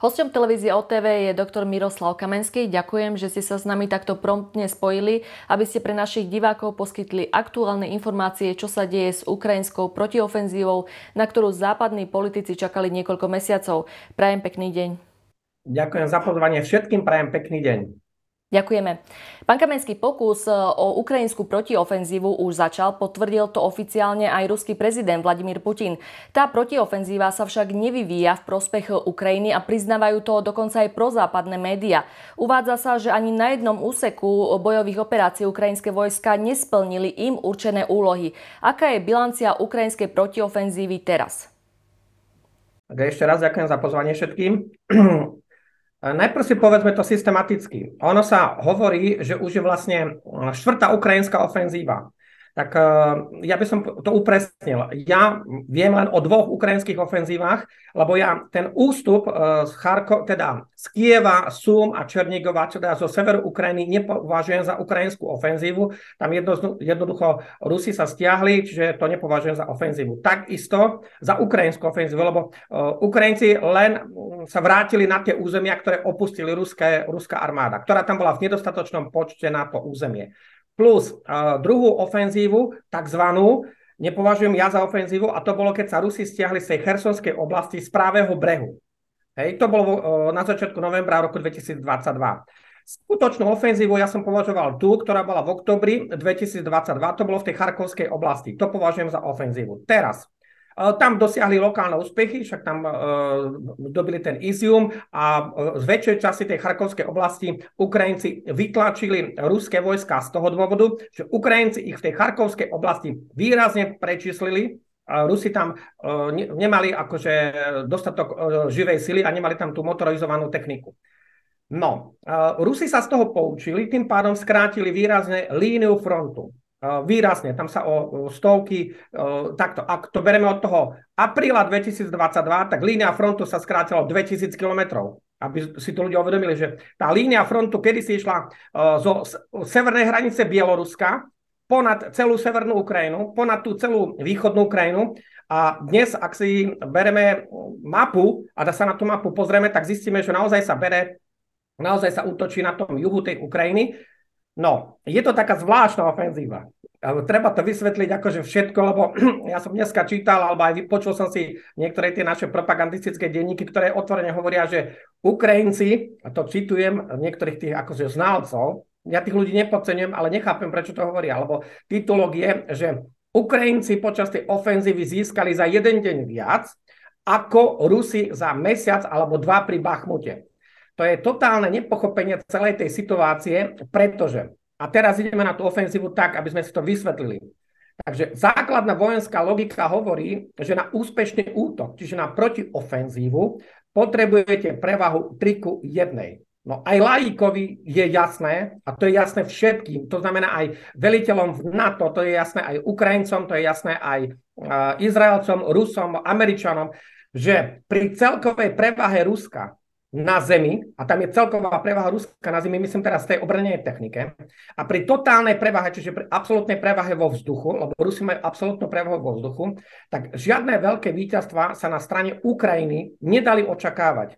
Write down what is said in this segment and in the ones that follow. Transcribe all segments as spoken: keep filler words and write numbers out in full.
Hosťom televízie ó té vé je doktor Miroslav Kamenský. Ďakujem, že ste sa s nami takto promptne spojili, aby ste pre našich divákov poskytli aktuálne informácie, čo sa deje s ukrajinskou protiofenzívou, na ktorú západní politici čakali niekoľko mesiacov. Prajem pekný deň. Ďakujem za pozvanie. Všetkým prajem pekný deň. Ďakujeme. Pán Kamenský, pokus o ukrajinskú protiofenzívu už začal, potvrdil to oficiálne aj ruský prezident Vladimír Putin. Tá protiofenzíva sa však nevyvíja v prospech Ukrajiny a priznávajú to dokonca aj prozápadné médiá. Uvádza sa, že ani na jednom úseku bojových operácií ukrajinské vojska nesplnili im určené úlohy. Aká je bilancia ukrajinskej protiofenzívy teraz? Ešte raz ďakujem za pozvanie všetkým. Najprv si povedzme to systematicky. Ono sa hovorí, že už je vlastne štvrtá ukrajinská ofenzíva. Tak ja by som to upresnil. Ja viem len o dvoch ukrajinských ofenzívach, lebo ja ten ústup z Charko, teda z Kieva, Sum a Černigova, teda zo severu Ukrajiny, nepovažujem za ukrajinskú ofenzívu. Tam jedno, jednoducho Rusi sa stiahli, čiže to nepovažujem za ofenzívu. Takisto za ukrajinskú ofenzívu, lebo Ukrajinci len sa vrátili na tie územia, ktoré opustili ruské, ruská armáda, ktorá tam bola v nedostatočnom počte na to územie. Plus uh, druhú ofenzívu, takzvanú, nepovažujem ja za ofenzívu, a to bolo, keď sa Rusi stiahli z tej chersonskej oblasti z pravého brehu. Hej, to bolo uh, na začiatku novembra roku dvetisícdvadsaťdva. Skutočnú ofenzívu ja som považoval tú, ktorá bola v októbri dvetisícdvadsaťdva, to bolo v tej charkovskej oblasti. To považujem za ofenzívu. Teraz. Tam dosiahli lokálne úspechy, však tam uh, dobili ten Izium a uh, z väčšej časti tej charkovskej oblasti Ukrajinci vytlačili ruské vojska z toho dôvodu, že Ukrajinci ich v tej charkovskej oblasti výrazne prečíslili. Uh, Rusi tam uh, ne, nemali akože dostatok uh, živej sily a nemali tam tú motorizovanú techniku. No, uh, Rusi sa z toho poučili, tým pádom skrátili výrazne líniu frontu. Výrazne, tam sa o, o stovky, o, takto, ak to bereme od toho apríla dvetisícdvadsaťdva, tak línia frontu sa skrátila o dvetisíc kilometrov. Aby si to ľudia uvedomili, že tá línia frontu kedysi išla o, zo o severnej hranice Bieloruska ponad celú severnú Ukrajinu, ponad tú celú východnú Ukrajinu, a dnes, ak si bereme mapu a sa na tú mapu pozrieme, tak zistíme, že naozaj sa bere, naozaj sa útočí na tom juhu tej Ukrajiny. No, je to taká zvláštna ofenzíva. Treba to vysvetliť akože všetko, lebo ja som dneska čítal, alebo aj počul som si niektoré tie naše propagandistické denníky, ktoré otvorene hovoria, že Ukrajinci, a to citujem niektorých tých akože znalcov, ja tých ľudí nepodceňujem, ale nechápem, prečo to hovoria, lebo titulok je, že Ukrajinci počas tej ofenzívy získali za jeden deň viac, ako Rusi za mesiac alebo dva pri Bachmute. To je totálne nepochopenie celej tej situácie, pretože, a teraz ideme na tú ofenzívu tak, aby sme si to vysvetlili. Takže základná vojenská logika hovorí, že na úspešný útok, čiže na protiofenzívu, potrebujete prevahu tri ku jednej. No aj laikovi je jasné, a to je jasné všetkým, to znamená aj veliteľom v NATO, to je jasné aj Ukrajincom, to je jasné aj uh, Izraelcom, Rusom, Američanom, že pri celkovej prevahe Ruska na zemi, a tam je celková prevaha Ruska na zemi, myslím teraz v tej obranej technike, a pri totálnej prevahe, čiže pri absolútnej prevahe vo vzduchu, lebo Rusi majú absolútnu prevahu vo vzduchu, tak žiadne veľké víťazstvá sa na strane Ukrajiny nedali očakávať.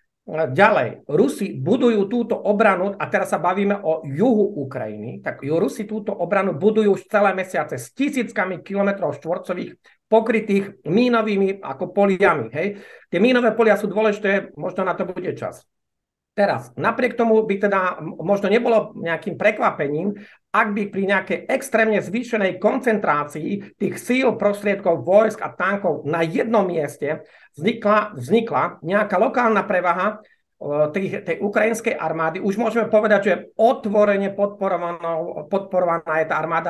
Ďalej, Rusi budujú túto obranu, a teraz sa bavíme o juhu Ukrajiny, tak Rusi túto obranu budujú už celé mesiace s tisíckami kilometrov štvorcových pokrytých mínovými ako poliami. Hej. Tie mínové polia sú dôležité, možno na to bude čas. Teraz, napriek tomu by teda možno nebolo nejakým prekvapením, ak by pri nejakej extrémne zvýšenej koncentrácii tých síl, prostriedkov, vojsk a tankov na jednom mieste vznikla, vznikla nejaká lokálna prevaha tej, tej ukrajinskej armády. Už môžeme povedať, že otvorene podporovaná, podporovaná je tá armáda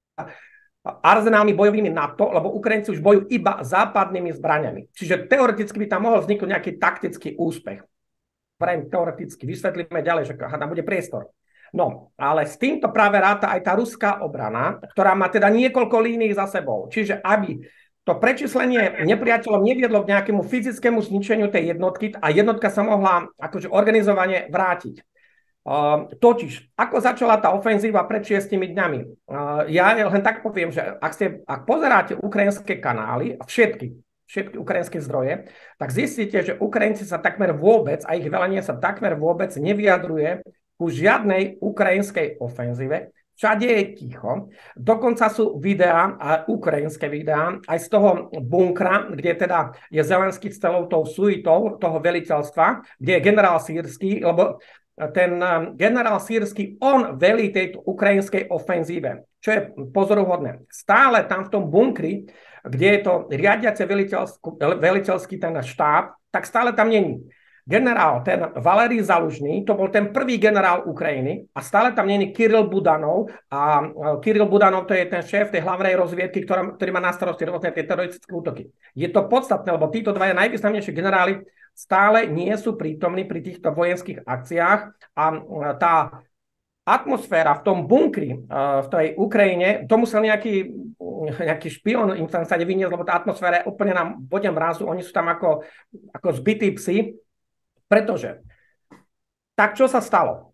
arzenálmi bojovými NATO, lebo Ukrajinci už bojujú iba západnými zbraňami. Čiže teoreticky by tam mohol vzniknúť nejaký taktický úspech. Vrajím teoreticky, vysvetlíme ďalej, že tam bude priestor. No, ale s týmto práve ráta aj tá ruská obrana, ktorá má teda niekoľko línií za sebou. Čiže aby to prečíslenie nepriateľom neviedlo k nejakému fyzickému zničeniu tej jednotky a jednotka sa mohla akože organizovane vrátiť. Uh, totiž, ako začala tá ofenzíva pred šiestimi dňami? Uh, ja len tak poviem, že ak, ste, ak pozeráte ukrajinské kanály, všetky, všetky ukrajinské zdroje, tak zistíte, že Ukrajinci sa takmer vôbec, a ich velenie sa takmer vôbec nevyjadruje ku žiadnej ukrajinskej ofenzíve. Všade je ticho. Dokonca sú videá, a ukrajinské videá, aj z toho bunkra, kde teda je Zelenský s celou tou suitou toho veliteľstva, kde je generál Sýrsky, lebo ten generál Sýrsky, on velí tejto ukrajinskej ofenzíve. Čo je pozoruhodné. Stále tam v tom bunkri, kde je to riadiace veliteľský ten štáb, tak stále tam není generál, ten Valerij Zalužný, to bol ten prvý generál Ukrajiny a stále tam není Kiril Budanov a Kiril Budanov to je ten šéf tej hlavnej rozviedky, ktorý, ktorý má na starosti rôzne tie teroristické útoky. Je to podstatné, lebo títo dvaja najvýznamnejší generáli stále nie sú prítomní pri týchto vojenských akciách a tá atmosféra v tom bunkri v tej Ukrajine, to musel nejaký, nejaký špion im tam sa nevyniesť, lebo tá atmosféra je úplne na bode mrazu, oni sú tam ako, ako zbytí psi. Pretože, tak čo sa stalo?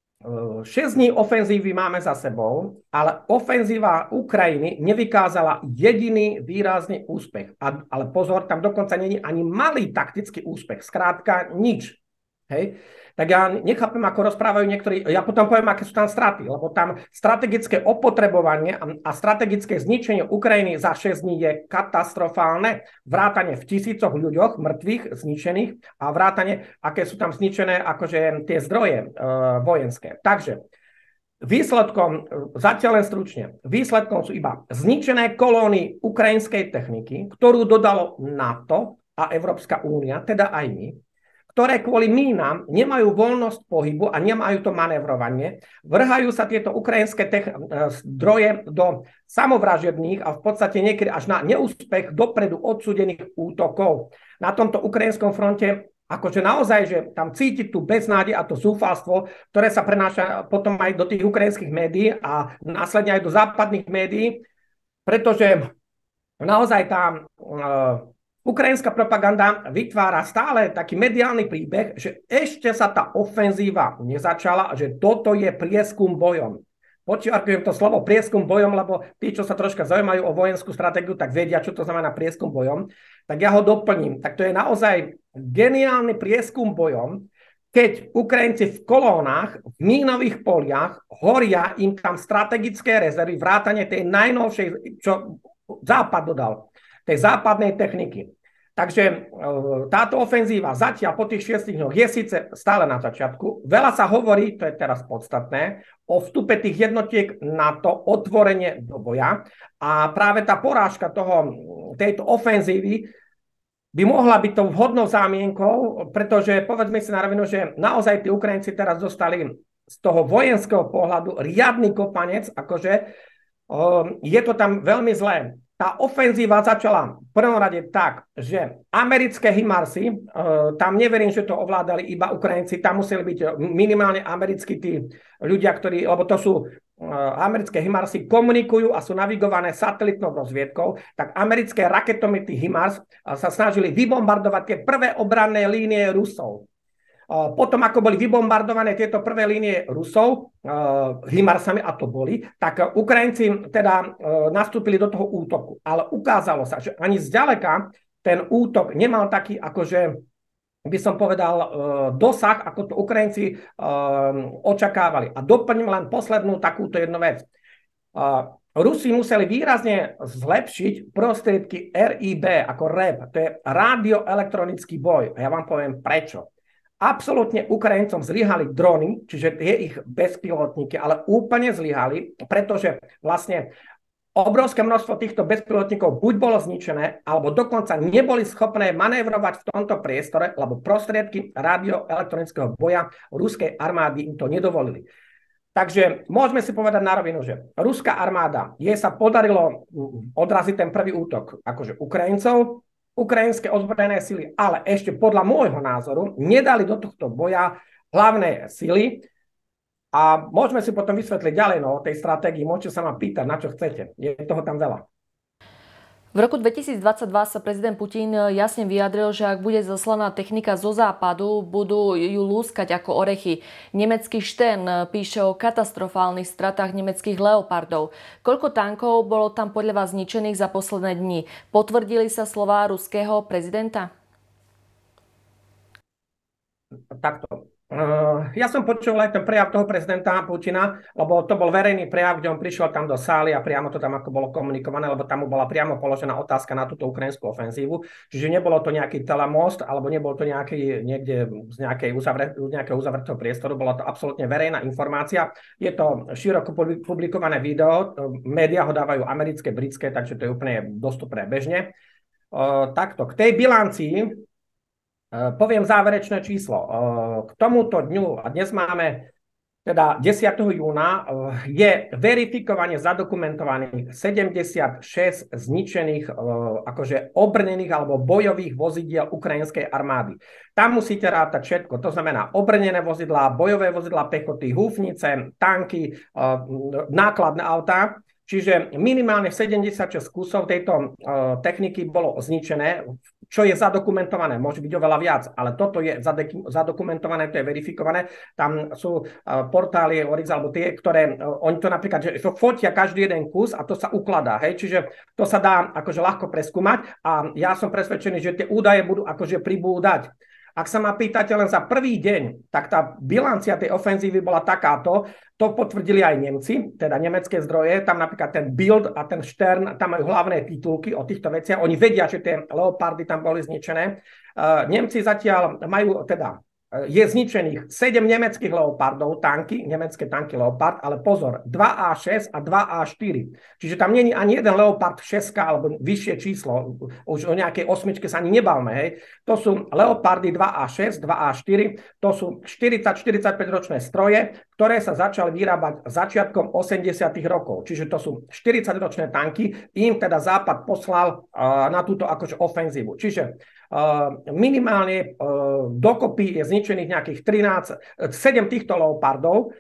šesť dní ofenzívy máme za sebou, ale ofenzíva Ukrajiny nevykázala jediný výrazný úspech. A, ale pozor, tam dokonca není ani malý taktický úspech. Skrátka nič. Hej? Tak ja nechápem, ako rozprávajú niektorí, ja potom poviem, aké sú tam straty, lebo tam strategické opotrebovanie a strategické zničenie Ukrajiny za šesť dní je katastrofálne. Vrátane v tisícoch ľuďoch, mŕtvych, zničených a vrátane, aké sú tam zničené akože tie zdroje e, vojenské. Takže výsledkom, zatiaľ len stručne, výsledkom sú iba zničené kolóny ukrajinskej techniky, ktorú dodalo NATO a Európska únia, teda aj my, ktoré kvôli mínam nemajú voľnosť pohybu a nemajú to manévrovanie. Vrhajú sa tieto ukrajinské tech- zdroje do samovražedných a v podstate niekedy až na neúspech dopredu odsúdených útokov. Na tomto ukrajinskom fronte akože naozaj, že tam cítiť tú beznádej a to zúfalstvo, ktoré sa prenáša potom aj do tých ukrajinských médií a následne aj do západných médií, pretože naozaj tá uh, ukrajinská propaganda vytvára stále taký mediálny príbeh, že ešte sa tá ofenzíva nezačala a že toto je prieskum bojom. Počiarkujem to slovo prieskum bojom, lebo tí, čo sa troška zaujímajú o vojenskú stratégiu, tak vedia, čo to znamená prieskum bojom. Tak ja ho doplním. Tak to je naozaj geniálny prieskum bojom, keď Ukrajinci v kolónach, v mínových poliach, horia im tam strategické rezervy, vrátane tej najnovšej, čo Západ dodal, tej západnej techniky. Takže táto ofenzíva zatiaľ po tých šiestich dňoch je síce stále na začiatku. Veľa sa hovorí, to je teraz podstatné, o vstupe tých jednotiek na to otvorenie do boja. A práve tá porážka toho, tejto ofenzívy by mohla byť tou vhodnou zámienkou, pretože povedzme si na rovinu, že naozaj tí Ukrajinci teraz dostali z toho vojenského pohľadu riadny kopanec, akože je to tam veľmi zlé. Tá ofenzíva začala v prvom rade tak, že americké HIMARSy, tam neverím, že to ovládali iba Ukrajinci, tam museli byť minimálne americkí tí ľudia, ktorí, lebo to sú americké HIMARSy, komunikujú a sú navigované satelitnou rozviedkou, tak americké raketomety HIMARS sa snažili vybombardovať tie prvé obranné línie Rusov. Potom, ako boli vybombardované tieto prvé línie Rusov, uh, HIMARSami, a to boli, tak Ukrajinci teda uh, nastúpili do toho útoku. Ale ukázalo sa, že ani zďaleka ten útok nemal taký, akože by som povedal, uh, dosah, ako to Ukrajinci uh, očakávali. A doplním len poslednú takúto jednu vec. Uh, Rusi museli výrazne zlepšiť prostriedky er í bé, ako er é bé, to je radioelektronický boj. A ja vám poviem prečo. Absolútne Ukrajincom zlyhali drony, čiže je ich bezpilotníky, ale úplne zlyhali, pretože vlastne obrovské množstvo týchto bezpilotníkov buď bolo zničené, alebo dokonca neboli schopné manévrovať v tomto priestore, lebo prostriedky radioelektronického boja ruskej armády im to nedovolili. Takže môžeme si povedať na rovinu, že ruská armáda, jej sa podarilo odraziť ten prvý útok akože Ukrajincov, ukrajinské ozbrojené sily, ale ešte podľa môjho názoru nedali do tohto boja hlavné sily a môžeme si potom vysvetliť ďalej no, o tej stratégii, môžete sa ma pýtať, na čo chcete. Je toho tam veľa. V roku dvetisícdvadsaťdva sa prezident Putin jasne vyjadril, že ak bude zaslaná technika zo západu, budú ju lúskať ako orechy. Nemecký Stern píše o katastrofálnych stratách nemeckých Leopardov. Koľko tankov bolo tam podľa vás zničených za posledné dni? Potvrdili sa slová ruského prezidenta? Takto. Uh, ja som počul aj ten prejav toho prezidenta Putina, lebo to bol verejný prejav, kde on prišiel tam do sály a priamo to tam ako bolo komunikované, lebo tam mu bola priamo položená otázka na túto ukrajinskú ofenzívu. Čiže nebolo to nejaký telemost, alebo nebolo to nejaký, niekde z, nejakej uzavre, z nejakého uzavretého priestoru, bola to absolútne verejná informácia. Je to široko publikované video, médiá ho dávajú americké, britské, takže to je úplne dostupné bežne. Uh, takto, k tej bilancii poviem záverečné číslo. K tomuto dňu, a dnes máme teda desiateho júna, je verifikovane zadokumentovaných sedemdesiatšesť zničených akože obrnených alebo bojových vozidiel ukrajinskej armády. Tam musíte rátať všetko. To znamená obrnené vozidlá, bojové vozidlá pechoty, húfnice, tanky, nákladné autá. Čiže minimálne sedemdesiatšesť kusov tejto uh, techniky bolo zničené, čo je zadokumentované. Môže byť oveľa viac, ale toto je zadokumentované, to je verifikované. Tam sú uh, portály Orix, alebo tie, ktoré, uh, oni to napríklad, že fotia každý jeden kus a to sa ukladá. Hej? Čiže to sa dá akože ľahko preskúmať a ja som presvedčený, že tie údaje budú akože pribúdať. Ak sa ma pýtate len za prvý deň, tak tá bilancia tej ofenzívy bola takáto. To potvrdili aj Nemci, teda nemecké zdroje. Tam napríklad ten Bild a ten Stern, tam majú hlavné titulky o týchto veciach. Oni vedia, že tie Leopardy tam boli zničené. Uh, Nemci zatiaľ majú, teda je zničených sedem nemeckých Leopardov, tanky, nemecké tanky Leopard, ale pozor, dva á šesť a dva á štyri. Čiže tam nie je ani jeden Leopard šesť alebo vyššie číslo, už o nejakej osmičke sa ani nebavme, hej. To sú Leopardy dva á šesť, dva á štyri, to sú štyridsať štyridsaťpäť ročné stroje, ktoré sa začali vyrábať začiatkom osemdesiatych rokov. Čiže to sú štyridsať ročné tanky, im teda Západ poslal uh, na túto akože ofenzívu. Čiže Uh, minimálne uh, dokopy je zničených nejakých trinásť, sedem týchto Leopardov.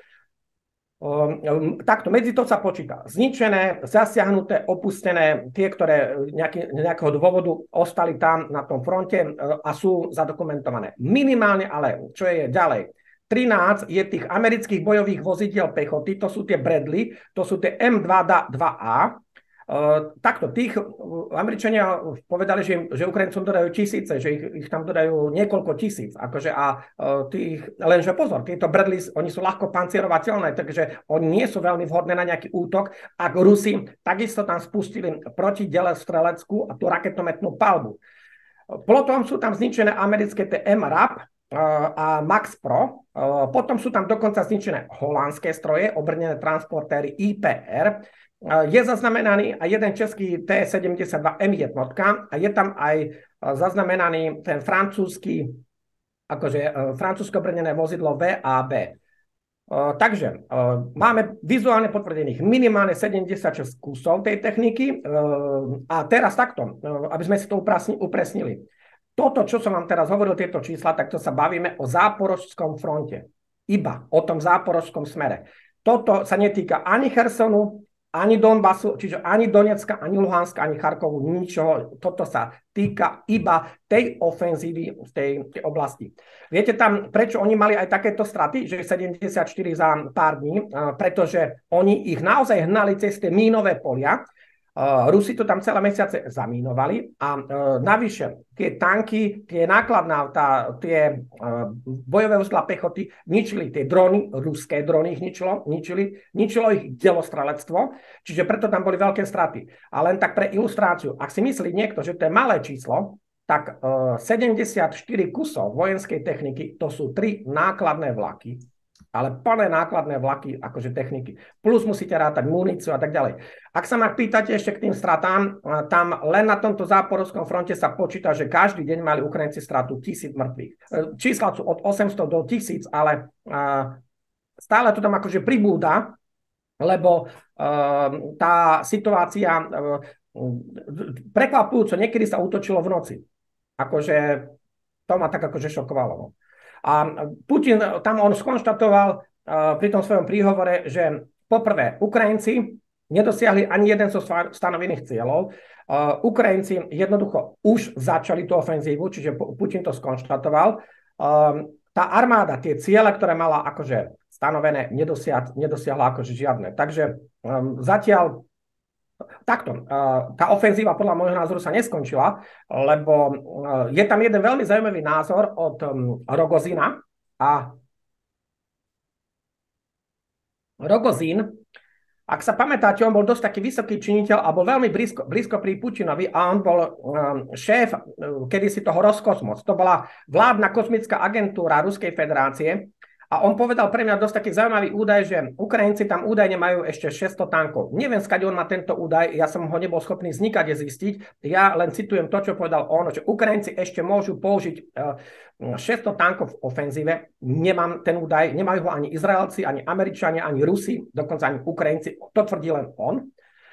Uh, takto, medzi to sa počíta. Zničené, zasiahnuté, opustené, tie, ktoré nejaký, nejakého dôvodu ostali tam na tom fronte uh, a sú zadokumentované. Minimálne, ale čo je ďalej? trinásť je tých amerických bojových vozidiel pechoty, to sú tie Bradley, to sú tie em dva á. Uh, takto, tých uh, Američania povedali, že, že Ukrajincom dodajú tisíce, že ich, ich tam dodajú niekoľko tisíc. Akože a uh, tých, lenže pozor, tieto Bradley, oni sú ľahko pancierovateľné, takže oni nie sú veľmi vhodné na nejaký útok. Ak Rusi takisto tam spustili protidele streleckú a tú raketometnú palbu. Potom sú tam zničené americké té em ráp uh, a Max Pro. Uh, potom sú tam dokonca zničené holandské stroje, obrnené transportéry í pé er. Je zaznamenaný aj jeden český té sedemdesiatdva em jedna a je tam aj zaznamenaný ten francúzsky, akože francúzsko obrnené vozidlo vé á bé. Takže máme vizuálne potvrdených minimálne sedemdesiatšesť kusov tej techniky a teraz takto, aby sme si to upresnili. Toto, čo som vám teraz hovoril, tieto čísla, tak to sa bavíme o záporožskom fronte. Iba o tom záporožskom smere. Toto sa netýka ani Chersonu, ani Donbasu, čiže ani Donecka, ani Luhanska, ani Charkovu, ničoho. Toto sa týka iba tej ofenzívy v tej, tej oblasti. Viete tam, prečo oni mali aj takéto straty, že sedemdesiatštyri za pár dní? Pretože oni ich naozaj hnali cez tie mínové polia. Rusi to tam celé mesiace zamínovali a navyše tie tanky, tie nákladné autá, tie bojové vozidlá pechoty ničili tie drony, ruské drony ich ničilo, ničili, ničilo ich delostrelectvo, čiže preto tam boli veľké straty. A len tak pre ilustráciu, ak si myslí niekto, že to je malé číslo, tak sedemdesiatštyri kusov vojenskej techniky, to sú tri nákladné vlaky, ale plné nákladné vlaky, akože techniky. Plus musíte rátať muníciu a tak ďalej. Ak sa ma pýtate ešte k tým stratám, tam len na tomto záporovskom fronte sa počíta, že každý deň mali Ukrajinci stratu tisíc mŕtvych. Čísla sú od osemsto do tisíc, ale stále to tam akože pribúda, lebo tá situácia prekvapujúco, niekedy sa útočilo v noci. Akože to ma tak akože šokovalo. A Putin tam on skonštatoval uh, pri tom svojom príhovore, že poprvé Ukrajinci nedosiahli ani jeden zo stanovených cieľov. Uh, Ukrajinci jednoducho už začali tú ofenzívu, čiže Putin to skonštatoval. Um, tá armáda, tie ciele, ktoré mala akože stanovené, nedosiah, nedosiahla akože žiadne. Takže um, zatiaľ takto, uh, tá ofenzíva podľa môjho názoru sa neskončila, lebo uh, je tam jeden veľmi zaujímavý názor od um, Rogozina a Rogozin, ak sa pamätáte, on bol dosť taký vysoký činiteľ a bol veľmi blízko, blízko pri Putinovi a on bol um, šéf uh, kedysi toho Roskosmos. To bola vládna kozmická agentúra Ruskej federácie a on povedal pre mňa dosť taký zaujímavý údaj, že Ukrajinci tam údajne majú ešte šesťsto tankov. Neviem, skade on má tento údaj, ja som ho nebol schopný znikade zistiť. Ja len citujem to, čo povedal on, že Ukrajinci ešte môžu použiť uh, šesťsto tankov v ofenzíve. Nemám ten údaj, nemajú ho ani Izraelci, ani Američania, ani Rusi, dokonca ani Ukrajinci. To tvrdí len on.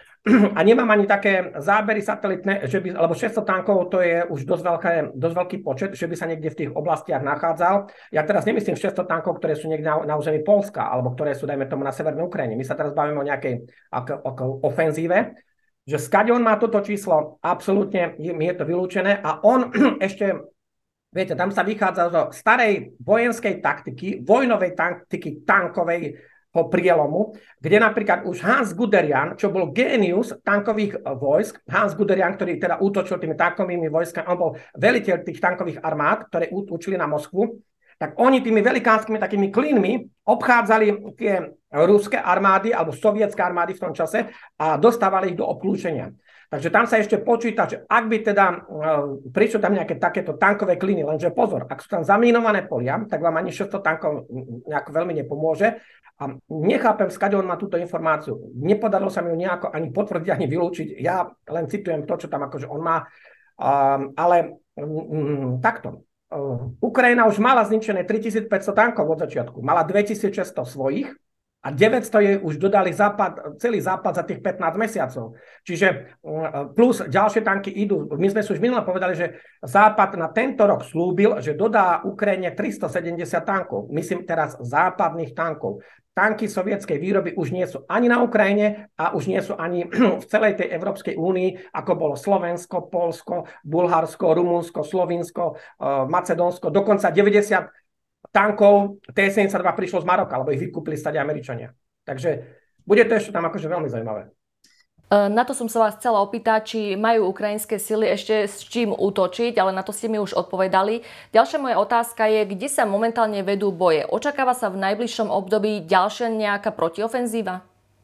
A nemám ani také zábery satelitné, že by, lebo šesťsto tankov to je už dosť, veľké, dosť veľký počet, že by sa niekde v tých oblastiach nachádzal. Ja teraz nemyslím šesťsto tankov, ktoré sú niekde na, na území Poľska, alebo ktoré sú, dajme tomu, na severnej Ukrajine. My sa teraz bavíme o nejakej ako, ako ofenzíve, že skade on má toto číslo, absolútne je, je to vylúčené a on ešte, viete, tam sa vychádza zo starej vojenskej taktiky, vojnovej taktiky tankovej prielomu, kde napríklad už Hans Guderian, čo bol génius tankových vojsk, Hans Guderian, ktorý teda útočil tými tankovými vojskami, on bol veliteľ tých tankových armád, ktoré učili na Moskvu, tak oni tými velikánskymi takými klínmi obchádzali tie ruské armády alebo sovietské armády v tom čase a dostávali ich do obklúčenia. Takže tam sa ešte počíta, že ak by teda uh, prišlo tam nejaké takéto tankové klíny, lenže pozor, ak sú tam zamínované polia, tak vám ani šesťsto tankov nejako veľmi nepomôže. A nechápem, skade on má túto informáciu. Nepodarilo sa mi ju nejako ani potvrdiť, ani vylúčiť. Ja len citujem to, čo tam akože on má. Uh, ale um, takto. Uh, Ukrajina už mala zničené tritisícpäťsto tankov od začiatku. Mala dvetisícšesťsto svojich a deväťsto jej už dodali západ, celý západ za tých pätnásť mesiacov. Čiže plus ďalšie tanky idú. My sme si už minule povedali, že Západ na tento rok slúbil, že dodá Ukrajine tristosedemdesiat tankov. Myslím teraz západných tankov. Tanky sovietskej výroby už nie sú ani na Ukrajine a už nie sú ani v celej tej Európskej únii, ako bolo Slovensko, Poľsko, Bulharsko, Rumunsko, Slovinsko, Macedónsko, dokonca deväťdesiat tankov T sedemdesiatdva prišlo z Maroka, lebo ich vykúpili stade Američania. Takže bude to ešte tam akože veľmi zaujímavé. Na to som sa vás chcela opýtať, či majú ukrajinské sily ešte s čím útočiť, ale na to ste mi už odpovedali. Ďalšia moja otázka je, kde sa momentálne vedú boje. Očakáva sa v najbližšom období ďalšia nejaká protiofenzíva?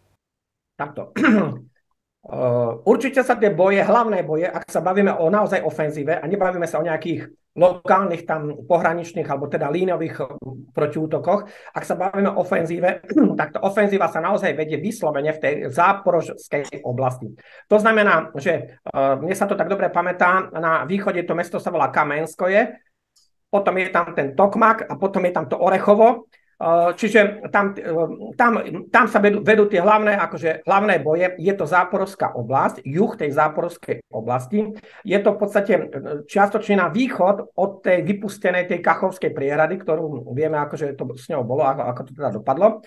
Takto. Určite sa tie boje, hlavné boje, ak sa bavíme o naozaj ofenzíve a nebavíme sa o nejakých lokálnych tam pohraničných alebo teda líniových protiútokoch, ak sa bavíme o ofenzíve, tak tá ofenzíva sa naozaj vedie vyslovene v tej záporožskej oblasti. To znamená, že uh, mne sa to tak dobre pamätá, na východe to mesto sa volá Kamenskoje, potom je tam ten Tokmak a potom je tam to Orechovo. Čiže tam, tam, tam sa vedú, vedú tie hlavné, akože hlavné boje. Je to záporovská oblasť, juh tej záporovskej oblasti. Je to v podstate čiastočne na východ od tej vypustenej tej Kachovskej priehrady, ktorú vieme, akože to s ňou bolo, ako, ako to teda dopadlo.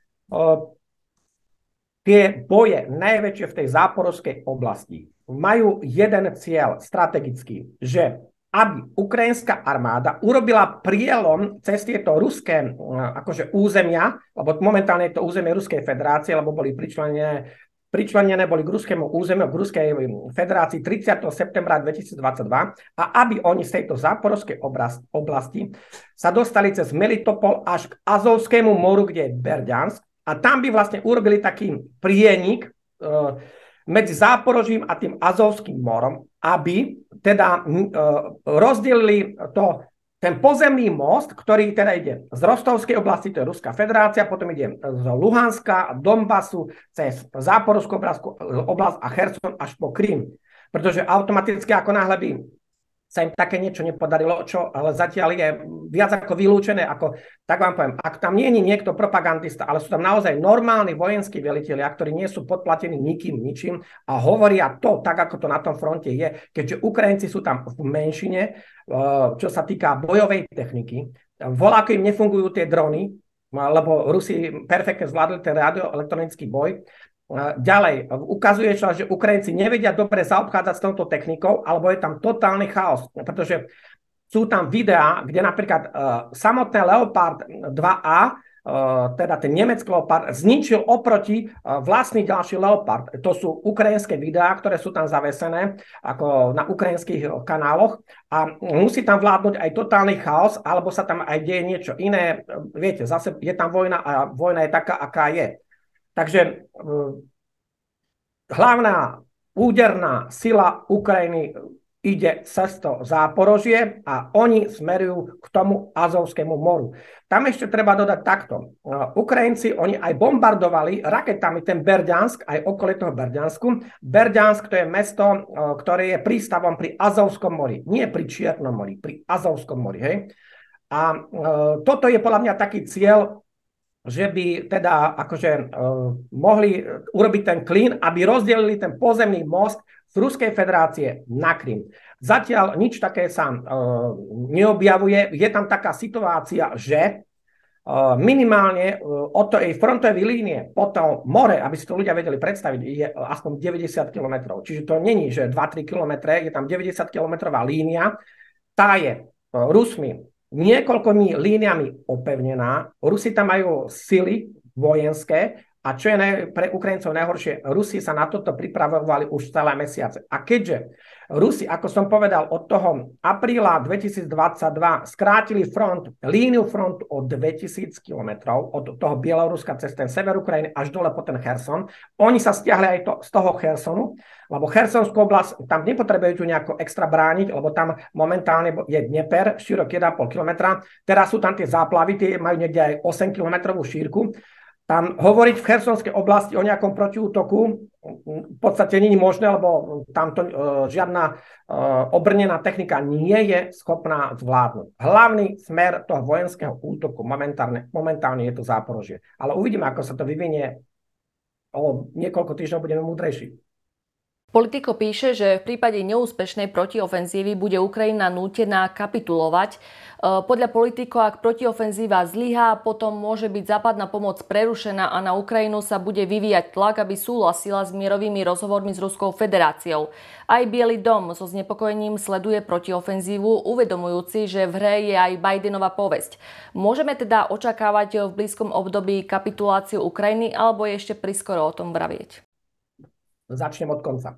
Tie boje najväčšie v tej záporovskej oblasti majú jeden cieľ strategický, že aby ukrajinská armáda urobila prielom cez tieto ruské akože územia, lebo momentálne je to územie Ruskej federácie, lebo boli pričlenené, pričlenené boli k ruskému územiu, k Ruskej federácii tridsiateho septembra dvetisícdvadsaťdva a aby oni z tejto záporovskej oblasti sa dostali cez Melitopol až k Azovskému moru, kde je Berďansk a tam by vlastne urobili taký prienik uh, medzi Záporožím a tým Azovským morom, aby teda uh, rozdelili to, ten pozemný most, ktorý teda ide z Rostovskej oblasti, to je Ruská federácia, potom ide z Luhanska, Donbasu, cez Záporovskú oblasť a Cherson až po Krym. Pretože automaticky ako náhle by sa im také niečo nepodarilo, čo ale zatiaľ je viac ako vylúčené, ako, tak vám poviem, ak tam nie je niekto propagandista, ale sú tam naozaj normálni vojenskí velitelia, ktorí nie sú podplatení nikým, ničím a hovoria to, tak ako to na tom fronte je, keďže Ukrajinci sú tam v menšine, čo sa týka bojovej techniky, voľako im nefungujú tie drony, lebo Rusi perfektne zvládli ten radioelektronický boj Ďalej, ukazuje sa, že Ukrajinci nevedia dobre zaobchádzať s touto technikou, alebo je tam totálny chaos, pretože sú tam videá, kde napríklad uh, samotné Leopard dva á, uh, teda ten nemecký Leopard, zničil oproti uh, vlastný ďalší Leopard. To sú ukrajinské videá, ktoré sú tam zavesené ako na ukrajinských kanáloch a musí tam vládnuť aj totálny chaos, alebo sa tam aj deje niečo iné. Viete, zase je tam vojna a vojna je taká, aká je. Takže uh, hlavná úderná sila Ukrajiny ide cez to Záporožie a oni smerujú k tomu Azovskému moru. Tam ešte treba dodať takto. Ukrajinci, oni aj bombardovali raketami ten Berďansk, aj okolie toho Berďansku. Berďansk to je mesto, ktoré je prístavom pri Azovskom mori. Nie pri Čiernom mori, pri Azovskom mori. Hej? A e, toto je podľa mňa taký cieľ, že by teda akože e, mohli urobiť ten klín, aby rozdelili ten pozemný most z Ruskej federácie na Krym. Zatiaľ nič také sa e, neobjavuje. Je tam taká situácia, že e, minimálne e, od tej frontovej línie po to more, aby si to ľudia vedeli predstaviť, je aspoň deväťdesiat kilometrov. Čiže to není, že dva tri kilometre, je tam deväťdesiatkilometrová línia. Tá je e, Rusmi niekoľkými líniami opevnená. Rusi tam majú sily vojenské a čo je pre Ukrajincov najhoršie, Rusi sa na toto pripravovali už celé mesiace. A keďže Rusi, ako som povedal, od toho apríla dvetisícdvadsaťdva skrátili front, líniu frontu o dvetisíc kilometrov od toho Bieloruska cez ten sever Ukrajiny až dole po ten Cherson. Oni sa stiahli aj to, z toho Chersonu, lebo Chersonskú oblasť, tam nepotrebujú nejako extra brániť, lebo tam momentálne je Dnieper, šírok jeden a pol kilometra. Teraz sú tam tie záplavy, tie majú niekde aj osem kilometrovú šírku. Tam hovoriť v Chersonskej oblasti o nejakom protiútoku v podstate nie je možné, lebo tamto uh, žiadna uh, obrnená technika nie je schopná zvládnuť. Hlavný smer toho vojenského útoku momentálne, momentálne je to Záporožie. Ale uvidíme, ako sa to vyvinie. O niekoľko týždňov budeme múdrejší. Politico píše, že v prípade neúspešnej protiofenzívy bude Ukrajina nútená kapitulovať. Podľa Politico, ak protiofenzíva zlyhá, potom môže byť západná pomoc prerušená a na Ukrajinu sa bude vyvíjať tlak, aby súhlasila s mierovými rozhovormi s Ruskou federáciou. Aj Biely dom so znepokojením sleduje protiofenzívu, uvedomujúci, že v hre je aj Bidenova povesť. Môžeme teda očakávať v blízkom období kapituláciu Ukrajiny, alebo je ešte priskoro o tom vravieť? Začnem od konca.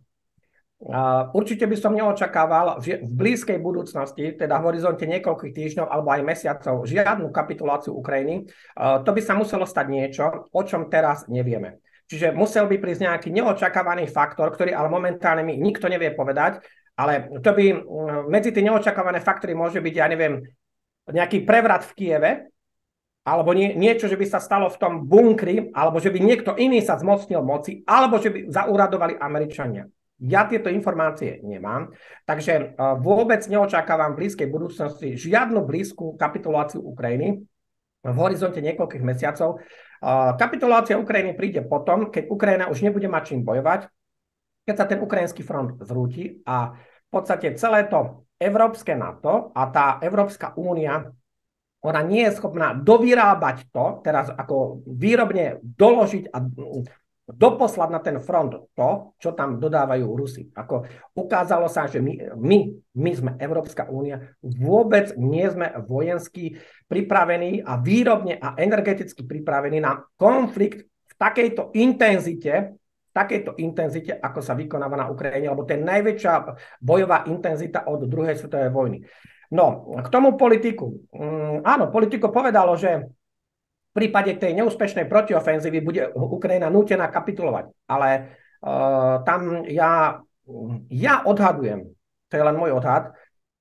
Uh, určite by som neočakával že v blízkej budúcnosti, teda v horizonte niekoľkých týždňov alebo aj mesiacov, žiadnu kapituláciu Ukrajiny. Uh, to by sa muselo stať niečo, o čom teraz nevieme. Čiže musel by prísť nejaký neočakávaný faktor, ktorý ale momentálne mi nikto nevie povedať, ale to by uh, medzi tie neočakávané faktory môže byť, ja neviem, nejaký prevrat v Kieve, alebo nie, niečo, že by sa stalo v tom bunkri, alebo že by niekto iný sa zmocnil moci, alebo že by zauradovali Američania. Ja tieto informácie nemám, takže uh, vôbec neočakávam v blízkej budúcnosti žiadnu blízku kapituláciu Ukrajiny v horizonte niekoľkých mesiacov. Uh, kapitulácia Ukrajiny príde potom, keď Ukrajina už nebude mať čím bojovať, keď sa ten ukrajinský front zrúti a v podstate celé to európske NATO a tá Európska únia, ona nie je schopná dovyrábať to, teraz ako výrobne doložiť a doposlať na ten front to, čo tam dodávajú Rusi. Ako ukázalo sa, že my, my, my sme Európska únia, vôbec nie sme vojensky pripravení a výrobne a energeticky pripravení na konflikt v takejto intenzite, v takejto intenzite, ako sa vykonáva na Ukrajine, lebo to je najväčšia bojová intenzita od druhej svetovej vojny. No, k tomu Politiku. Mm, áno, Politico povedalo, že v prípade tej neúspešnej protiofenzívy bude Ukrajina nútená kapitulovať. Ale uh, tam ja, ja odhadujem, to je len môj odhad,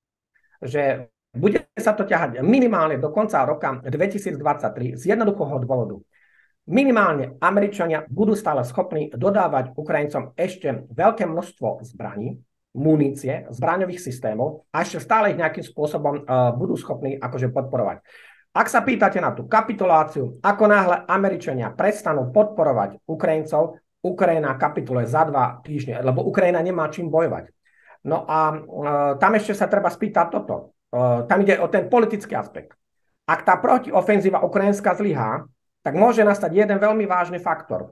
že bude sa to ťahať minimálne do konca roka dvetisícdvadsaťtri z jednoduchého dôvodu. Minimálne Američania budú stále schopní dodávať Ukrajincom ešte veľké množstvo zbraní, munície, zbraňových systémov a ešte stále ich nejakým spôsobom uh, budú schopní akože podporovať. Ak sa pýtate na tú kapituláciu, ako náhle Američania prestanú podporovať Ukrajincov, Ukrajina kapituluje za dva týždne, lebo Ukrajina nemá čím bojovať. No a e, tam ešte sa treba spýtať toto. E, tam ide o ten politický aspekt. Ak tá protiofenzíva ukrajinská zlyhá, tak môže nastať jeden veľmi vážny faktor.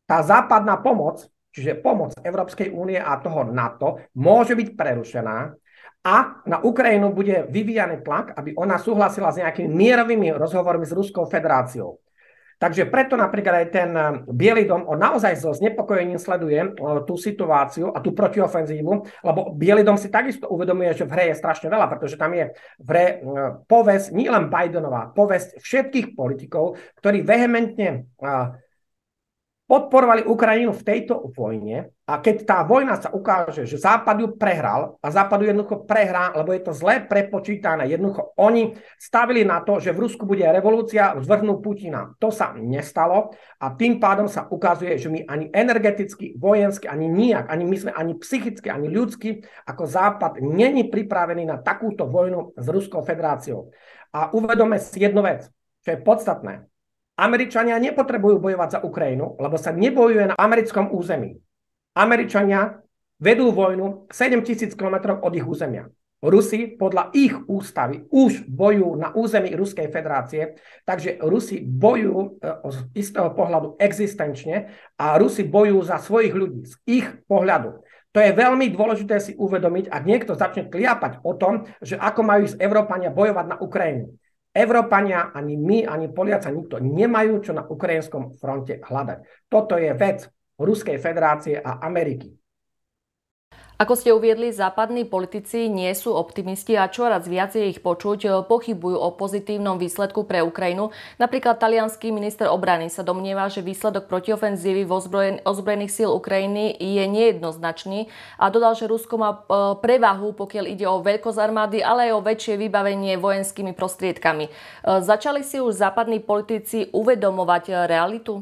tá západná pomoc, čiže pomoc Európskej únie a toho NATO, môže byť prerušená a na Ukrajinu bude vyvíjaný tlak, aby ona súhlasila s nejakými mierovými rozhovormi s Ruskou federáciou. Takže preto napríklad aj ten Bielý dom, on naozaj so znepokojením sleduje tú situáciu a tú protiofenzívu, lebo Bielý dom si takisto uvedomuje, že v hre je strašne veľa, pretože tam je v hre povesť, nielen Bidenová, povesť všetkých politikov, ktorí vehementne podporovali Ukrajinu v tejto vojne a keď tá vojna sa ukáže, že Západ ju prehral a Západ ju jednoducho prehrá, lebo je to zle prepočítané. Jednoducho oni stavili na to, že v Rusku bude revolúcia, zvrhnú Putina. To sa nestalo a tým pádom sa ukazuje, že my ani energeticky, vojensky, ani nijak, ani my sme ani psychicky, ani ľudsky ako Západ není pripravený na takúto vojnu s Ruskou federáciou. A uvedome si jednu vec, čo je podstatné. Američania nepotrebujú bojovať za Ukrajinu, lebo sa nebojuje na americkom území. Američania vedú vojnu sedem tisíc kilometrov od ich územia. Rusi podľa ich ústavy už bojujú na území Ruskej federácie, takže Rusi bojujú z istého pohľadu existenčne a Rusi bojujú za svojich ľudí z ich pohľadu. To je veľmi dôležité si uvedomiť, ak niekto začne kliapať o tom, že ako majú ísť Európania bojovať na Ukrajinu. Európania, ani my, ani Poliaci, nikto nemajú čo na ukrajinskom fronte hľadať. Toto je vec Ruskej federácie a Ameriky. Ako ste uviedli, západní politici nie sú optimisti a čoraz viac je ich počuť, pochybujú o pozitívnom výsledku pre Ukrajinu. Napríklad taliansky minister obrany sa domnieva, že výsledok protiofenzívy ozbrojených síl Ukrajiny je nejednoznačný a dodal, že Rusko má prevahu, pokiaľ ide o veľkosť armády, ale aj o väčšie vybavenie vojenskými prostriedkami. Začali si už západní politici uvedomovať realitu?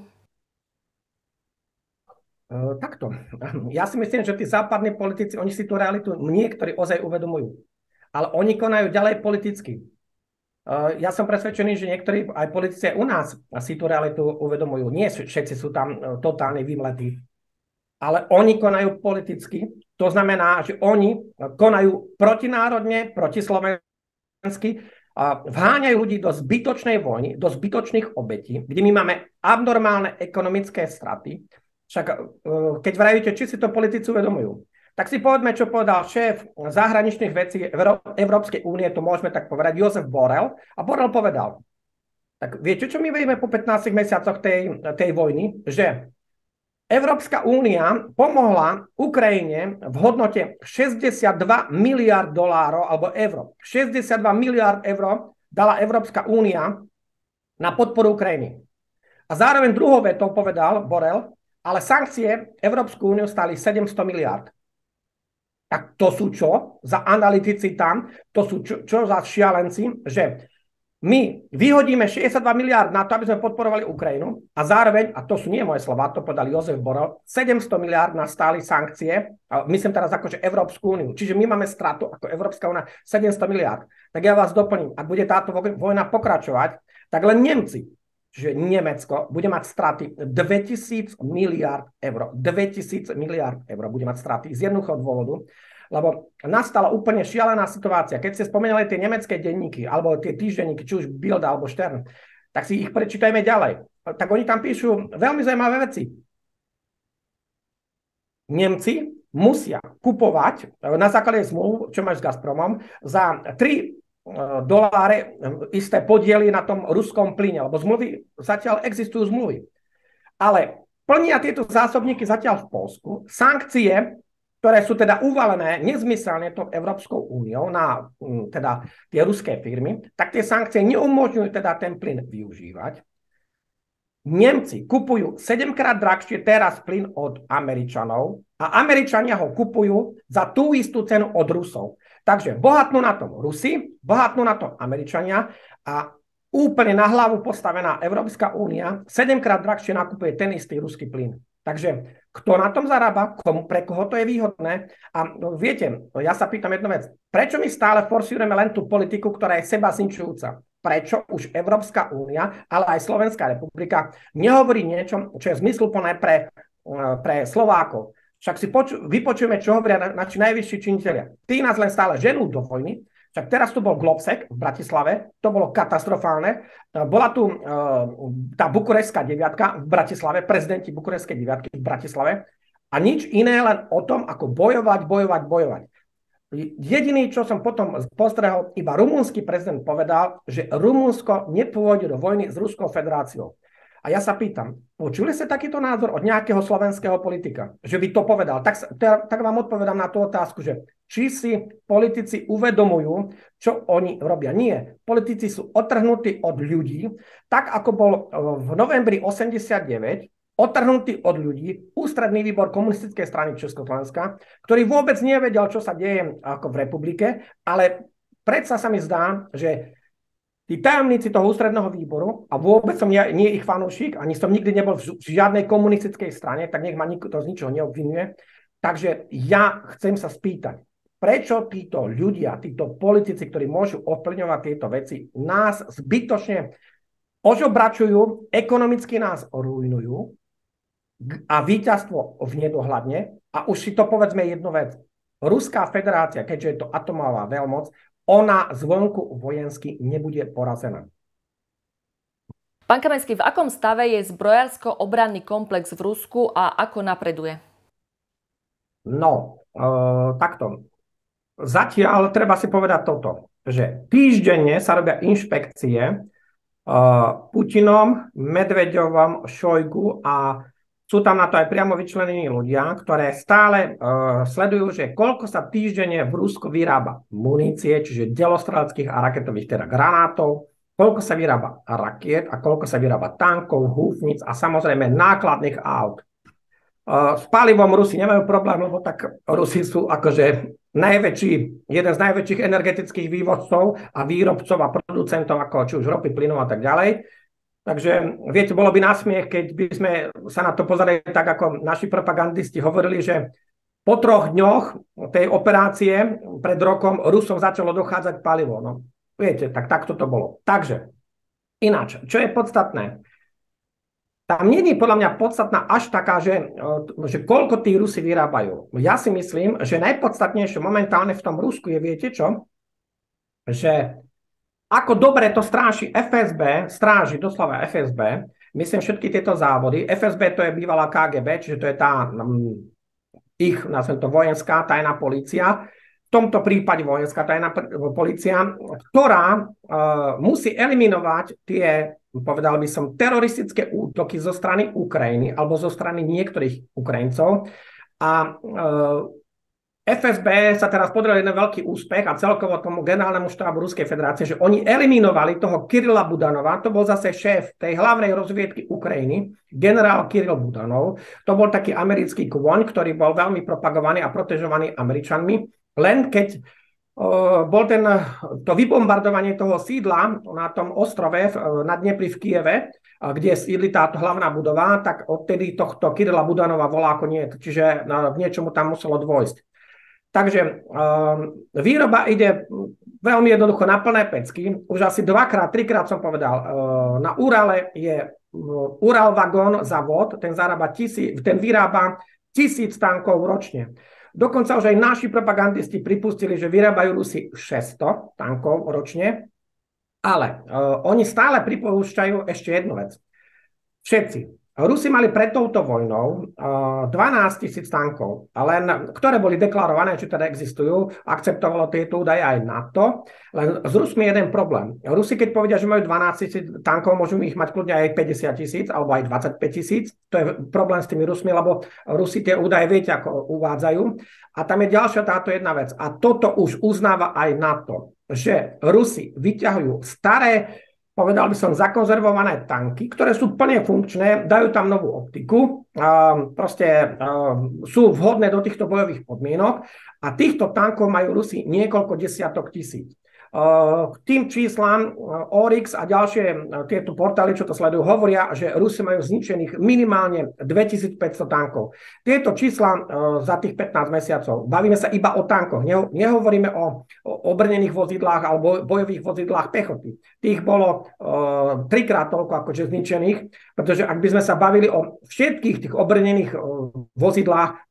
Uh, takto. Ja si myslím, že tí západní politici, oni si tú realitu niektorí ozaj uvedomujú. Ale oni konajú ďalej politicky. Uh, ja som presvedčený, že niektorí aj politici u nás si tú realitu uvedomujú. Nie všetci sú tam uh, totálne vymletí. Ale oni konajú politicky. To znamená, že oni konajú protinárodne, protislovensky, uh, vháňajú ľudí do zbytočnej vojny, do zbytočných obetí, kde my máme abnormálne ekonomické straty. Však keď vravíte, či si to politici uvedomujú, tak si povedme, čo povedal šéf zahraničných vecí Európskej únie, to môžeme tak povedať, Josef Borrell. A Borrell povedal, tak viete, čo my vieme po pätnástich mesiacoch tej, tej vojny? Že Európska únia pomohla Ukrajine v hodnote šesťdesiatdva miliárd dolárov alebo eur. šesťdesiatdva miliárd eur dala Európska únia na podporu Ukrajiny. A zároveň druhou vetou povedal Borrell, ale sankcie Európsku úniu stáli sedemsto miliárd. Tak to sú čo? Za analytici tam, to sú čo, čo za šialenci, že my vyhodíme šesťdesiatdva miliárd na to, aby sme podporovali Ukrajinu a zároveň, a to sú nie moje slova, to povedal Josef Borrell, sedemsto miliárd nás stáli sankcie, a myslím teraz akože Európsku úniu. Čiže my máme stratu ako Európska únia sedemsto miliárd. Tak ja vás doplním, ak bude táto vojna pokračovať, tak len Nemci, že Nemecko bude mať straty dvetisíc miliárd eur. dvetisíc miliárd eur bude mať straty z jednoduchého dôvodu, lebo nastala úplne šialená situácia. Keď ste spomenuli tie nemecké denníky, alebo tie týždenníky, či už Bild alebo Stern, tak si ich prečítajme ďalej. Tak oni tam píšu veľmi zaujímavé veci. Nemci musia kupovať na základe zmluv, čo máš s Gazpromom, za tri doláre isté podiely na tom ruskom plyne, lebo zmluvy, zatiaľ existujú zmluvy. Ale plnia tieto zásobníky zatiaľ v Poľsku. Sankcie, ktoré sú teda uvalené nezmyselne tou Európskou úniou na teda tie ruské firmy, tak tie sankcie neumožňujú teda ten plyn využívať. Nemci kupujú sedemkrát drahšie teraz plyn od Američanov a Američania ho kupujú za tú istú cenu od Rusov. Takže bohatnú na tom Rusi, bohatnú na tom Američania a úplne na hlavu postavená Európska únia sedemkrát drahšie nakupuje ten istý ruský plyn. Takže kto na tom zarába, komu, pre koho to je výhodné? A no, viete, ja sa pýtam jednu vec. Prečo my stále forsujeme len tú politiku, ktorá je seba zničujúca? Prečo už Európska únia, ale aj Slovenská republika nehovorí niečo, čo je zmysluplné pre, pre Slovákov? Však si poču, vypočujeme, čo hovoria na, naši najvyšší činitelia. Tí nás len stále ženú do vojny, Však teraz tu bol Globsec v Bratislave, to bolo katastrofálne. Bola tu uh, tá bukureštská deviatka v Bratislave, prezidenti bukurešťskej deviatky v Bratislave a nič iné len o tom, ako bojovať, bojovať, bojovať. Jediný, čo som potom postrehol, iba rumunský prezident povedal, že Rumunsko nepôjde do vojny s Ruskou federáciou. A ja sa pýtam, počuli ste takýto názor od nejakého slovenského politika, že by to povedal? Tak, tak vám odpovedám na tú otázku, že či si politici uvedomujú, čo oni robia. Nie. Politici sú odtrhnutí od ľudí, tak ako bol v novembri osemdesiatdeväť odtrhnutý od ľudí ústredný výbor komunistickej strany Československa, ktorý vôbec nevedel, čo sa deje ako v republike, ale predsa sa mi zdá, že tí tajomníci toho ústredného výboru, a vôbec som ja, nie ich fanúšik, ani som nikdy nebol v žiadnej komunistickej strane, tak nech ma nikto z ničoho neobvinuje. Takže ja chcem sa spýtať, prečo títo ľudia, títo politici, ktorí môžu ovplyvňovať tieto veci, nás zbytočne ožobračujú, ekonomicky nás rujnujú a víťazstvo v nedohľadne. A už si to povedzme jednu vec. Ruská federácia, keďže je to atomová veľmoc, ona zvonku vojensky nebude porazená. Pán Kamenský, v akom stave je zbrojársko-obranný komplex v Rusku a ako napreduje? No, e, takto. Zatiaľ treba si povedať toto, že týždenne sa robia inšpekcie e, Putinom, Medveďovom, Šojgu a sú tam na to aj priamo vyčlenení ľudia, ktoré stále uh, sledujú, že koľko sa týždenne v Rusku vyrába munície, čiže delostreleckých a raketových teda granátov, koľko sa vyrába rakiet a koľko sa vyrába tankov, húfnic a samozrejme nákladných aut. Uh, s palivom Rusi nemajú problém, lebo tak Rusi sú akože najväčší, jeden z najväčších energetických vývozcov a výrobcov a producentov, ako či už ropy, plynov a tak ďalej. Takže, viete, bolo by násmiech, keď by sme sa na to pozerali tak, ako naši propagandisti hovorili, že po troch dňoch tej operácie pred rokom Rusom začalo dochádzať palivo. No, viete, tak takto to bolo. Takže, ináč, čo je podstatné? Tam nie je podľa mňa podstatná až taká, že, že koľko tí Rusi vyrábajú. Ja si myslím, že najpodstatnejšie momentálne v tom Rusku je, viete čo? Že ako dobre to stráži ef es bé, stráži doslova ef es bé, myslím všetky tieto závody. ef es bé to je bývalá ká gé bé, čiže to je tá um, ich, nazvem to, vojenská tajná polícia, v tomto prípade vojenská tajná polícia, ktorá uh, musí eliminovať tie, povedal by som, teroristické útoky zo strany Ukrajiny alebo zo strany niektorých Ukrajincov. A uh, ef es bé sa teraz podaril jeden veľký úspech a celkovo tomu generálnemu štábu Ruskej federácie, že oni eliminovali toho Kirila Budanova, to bol zase šéf tej hlavnej rozviedky Ukrajiny, generál Kiril Budanov, to bol taký americký kôň, ktorý bol veľmi propagovaný a protežovaný Američanmi, len keď uh, bol ten, to vybombardovanie toho sídla na tom ostrove uh, na Dnepri v Kieve, uh, kde sídli táto hlavná budova, tak odtedy tohto Kirila Budanova volá ako nie, čiže uh, v niečomu tam muselo dôjsť. Takže um, výroba ide veľmi jednoducho na plné pecky. Už asi dvakrát, trikrát som povedal, uh, na Urale je uh, Ural Vagon zavod, ten, zarába tisí, ten vyrába tisíc tankov ročne. Dokonca už aj naši propagandisti pripustili, že vyrábajú Rusi šesťsto tankov ročne, ale uh, oni stále pripúšťajú ešte jednu vec. Všetci. Rusi mali pred touto vojnou uh, dvanásť tisíc tankov, len, ktoré boli deklarované, či teda existujú, akceptovalo tieto údaje aj NATO, len s Rusmi je jeden problém. Rusi, keď povedia, že majú dvanásť tisíc tankov, môžu ich mať kľudne aj päťdesiat tisíc alebo aj dvadsaťpäť tisíc. To je problém s tými Rusmi, lebo Rusi tie údaje viete, ako uvádzajú. A tam je ďalšia táto jedna vec. A toto už uznáva aj NATO, že Rusi vyťahujú staré, povedal by som, zakonzervované tanky, ktoré sú plne funkčné, dajú tam novú optiku, proste sú vhodné do týchto bojových podmienok a týchto tankov majú Rusi niekoľko desiatok tisíc. K tým číslam Oryx a ďalšie tieto portály, čo to sledujú, hovoria, že Rusi majú zničených minimálne dvetisícpäťsto tankov. Tieto čísla za tých pätnásť mesiacov, bavíme sa iba o tankoch, nehovoríme o, o obrnených vozidlách alebo bojových vozidlách pechoty. Tých bolo uh, trikrát toľko akože zničených, pretože ak by sme sa bavili o všetkých tých obrnených uh, vozidlách,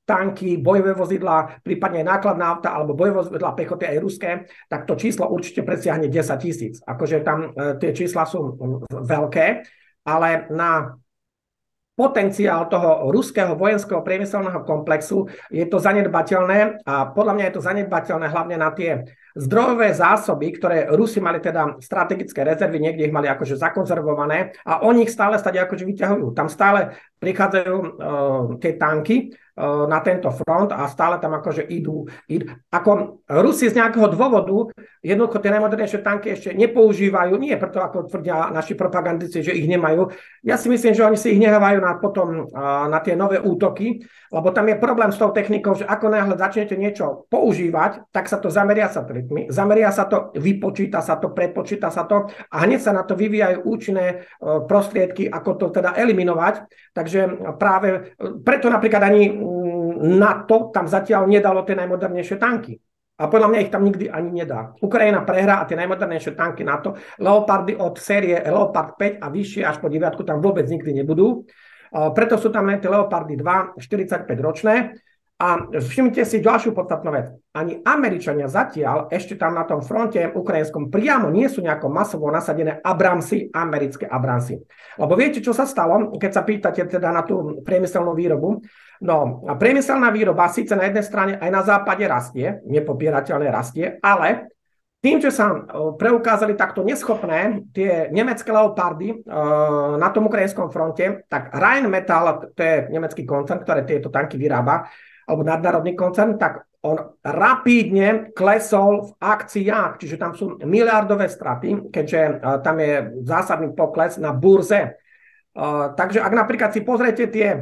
tanky, bojové vozidlá, prípadne aj nákladné auta alebo bojové vozidlá pechoty aj ruské, tak to číslo určite presiahne desať tisíc. Akože tam e, tie čísla sú veľké, ale na potenciál toho ruského vojenského priemyselného komplexu je to zanedbateľné a podľa mňa je to zanedbateľné hlavne na tie zdrojové zásoby, ktoré Rusi mali teda strategické rezervy, niekde ich mali akože zakonzervované a oni ich stále stade akože vyťahujú. Tam stále prichádzajú uh, tie tanky uh, na tento front a stále tam akože idú, idú. Ako Rusi z nejakého dôvodu jednoducho tie najmodernejšie tanky ešte nepoužívajú, nie preto, ako tvrdia naši propagandisti, že ich nemajú. Ja si myslím, že oni si ich nehávajú na, potom, uh, na tie nové útoky, lebo tam je problém s tou technikou, že ako náhle začnete niečo používať, tak sa to zameria satelitmi, zameria sa to, vypočíta sa to, prepočíta sa to a hneď sa na to vyvíjajú účinné uh, prostriedky, ako to teda eliminovať. Takže práve preto napríklad ani NATO tam zatiaľ nedalo tie najmodernejšie tanky. A podľa mňa ich tam nikdy ani nedá. Ukrajina prehrá a tie najmodernejšie tanky NATO, Leopardy od série Leopard päť a vyššie až po deviatku tam vôbec nikdy nebudú. Preto sú tam len tie Leopardy dva, štyridsaťpäť ročné. A všimnite si ďalšiu podstatnú vec. Ani Američania zatiaľ ešte tam na tom fronte ukrajinskom priamo nie sú nejako masovo nasadené Abramsy, americké Abramsy. Lebo viete, čo sa stalo, keď sa pýtate teda na tú priemyselnú výrobu? No, a priemyselná výroba síce na jednej strane aj na západe rastie, nepopierateľne rastie, ale tým, že sa preukázali takto neschopné tie nemecké Leopardy na tom ukrajinskom fronte, tak Rheinmetall, to je nemecký koncern, ktorý tieto tanky vyrába, alebo nadnárodný koncern, tak on rapídne klesol v akciách, čiže tam sú miliardové straty, keďže tam je zásadný pokles na burze. Takže ak napríklad si pozriete tie